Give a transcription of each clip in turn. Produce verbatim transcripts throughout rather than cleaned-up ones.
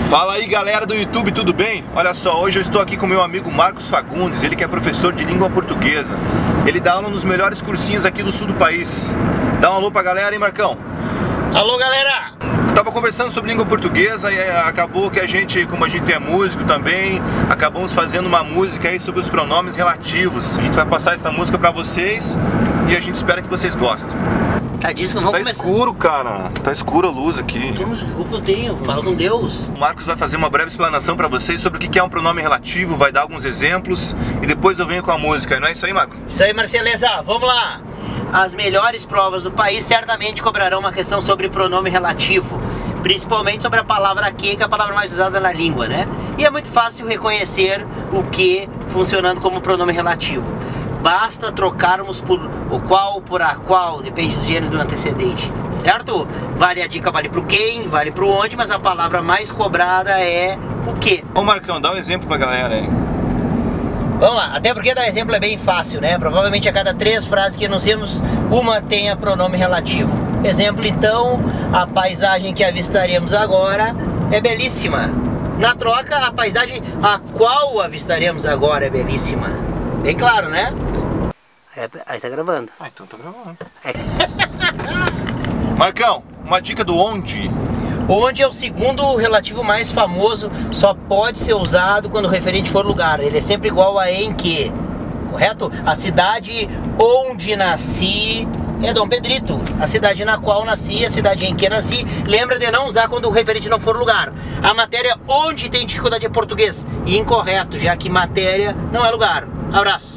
Fala aí galera do YouTube, tudo bem? Olha só, hoje eu estou aqui com meu amigo Marcos Fagundes, ele que é professor de língua portuguesa. Ele dá aula nos melhores cursinhos aqui do sul do país. Dá um alô pra galera, hein, Marcão? Alô, galera! Eu tava conversando sobre língua portuguesa e acabou que a gente, como a gente é músico também, acabamos fazendo uma música aí sobre os pronomes relativos. A gente vai passar essa música pra vocês e a gente espera que vocês gostem. Tá disso que vamos Tá começar. escuro, cara. Tá escura a luz aqui. Temos desculpa, eu tenho. Fala com Deus. O Marcos vai fazer uma breve explanação pra vocês sobre o que é um pronome relativo, vai dar alguns exemplos e depois eu venho com a música. Não é isso aí, Marcos? Isso aí, Marceleza. Vamos lá. As melhores provas do país certamente cobrarão uma questão sobre pronome relativo, principalmente sobre a palavra que, que é a palavra mais usada na língua, né? E é muito fácil reconhecer o que funcionando como pronome relativo. Basta trocarmos por o qual, por a qual, depende do gênero do antecedente, certo? Vale a dica, vale pro quem, vale pro onde, mas a palavra mais cobrada é o que. Ô Marcão, dá um exemplo pra galera aí. Vamos lá, até porque dar exemplo é bem fácil, né? Provavelmente a cada três frases que enunciamos, uma tenha pronome relativo. Exemplo então, a paisagem que avistaremos agora é belíssima. Na troca, a paisagem a qual avistaremos agora é belíssima. Bem claro, né? É, aí tá gravando. Ah, então tá gravando. É. Marcão, uma dica do onde. Onde é o segundo relativo mais famoso, só pode ser usado quando o referente for lugar. Ele é sempre igual a em que, correto? A cidade onde nasci é Dom Pedrito. A cidade na qual nasci, a cidade em que nasci. Lembra de não usar quando o referente não for lugar. A matéria onde tem dificuldade é português. E incorreto, já que matéria não é lugar. Abraço.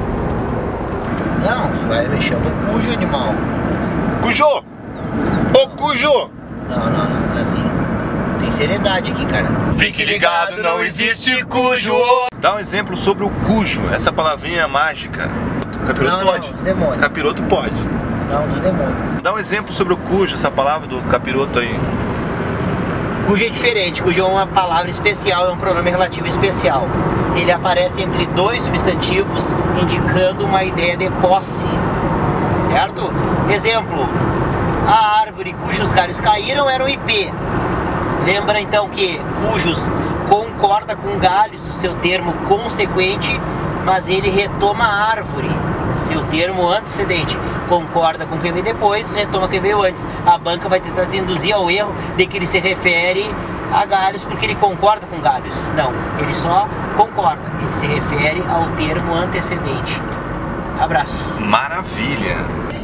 Não, vai me chama o cujo, animal. Cujo! Ô Cujo! Não, não, não, não é assim. Tem seriedade aqui, cara. Fique ligado, não existe cujo! Dá um exemplo sobre o cujo, essa palavrinha mágica. Capiroto Não, pode? não, demônio. Capiroto pode. Não, do demônio. Dá um exemplo sobre o cujo, essa palavra do capiroto aí. Cujo é diferente, cujo é uma palavra especial, é um pronome relativo especial. Ele aparece entre dois substantivos, indicando uma ideia de posse, certo? Exemplo, a árvore cujos galhos caíram era um ipê. Lembra então que cujos concorda com galhos, o seu termo consequente, mas ele retoma a árvore, seu termo antecedente. Concorda com quem veio depois, retoma quem veio antes. A banca vai tentar te induzir ao erro de que ele se refere a galhos porque ele concorda com galhos. Não, ele só concorda, ele se refere ao termo antecedente. Abraço. Maravilha!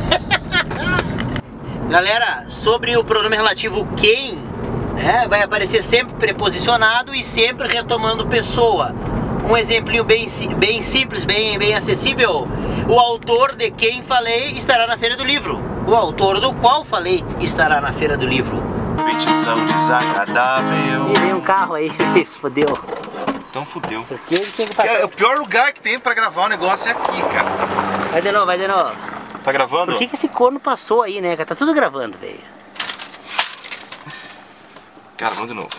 Galera, sobre o pronome relativo quem, né, vai aparecer sempre preposicionado e sempre retomando pessoa. Um exemplinho bem, bem simples, bem, bem acessível. O autor de quem falei estará na Feira do Livro. O autor do qual falei estará na Feira do Livro. Petição desagradável. E vem um carro aí, fodeu. Então fudeu. Porque ele tinha que passar. É, o pior lugar que tem pra gravar um negócio é aqui, cara. Vai de novo, vai de novo. Tá gravando? Por que que esse corno passou aí, né, cara? Tá tudo gravando, velho. Cara, vamos de novo.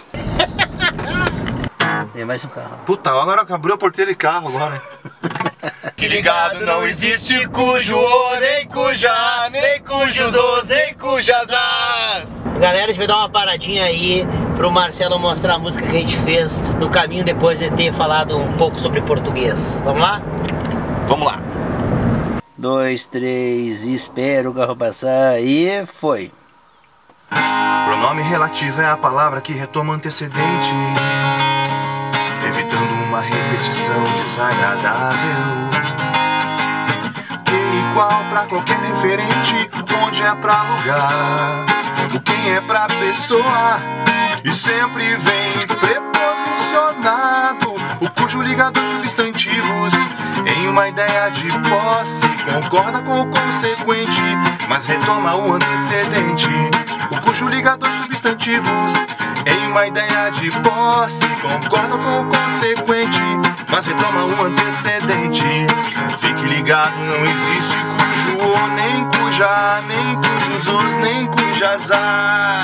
Tem mais um carro. Puta, agora abriu a porteira de carro agora. Que ligado, não existe cujo, nem cuja, nem cujos os, nem cujas as. Galera, a gente vai dar uma paradinha aí pro Marcelo mostrar a música que a gente fez no caminho depois de ter falado um pouco sobre português. Vamos lá? Vamos lá. Dois, três, espera o carro passar e foi. Pronome relativo é a palavra que retoma o antecedente, evitando uma repetição desagradável. Que igual pra qualquer referente, onde é pra lugar, o quem é pra pessoa e sempre vem preposicionado. O cujo liga dois substantivos em uma ideia de posse, concorda com o consequente, mas retoma o antecedente. O cujo liga dois substantivos em uma ideia de posse, concorda com o consequente, mas retoma o antecedente. Fique ligado, não existe cujo, nem cuja, nem cujos os, nem cujas as.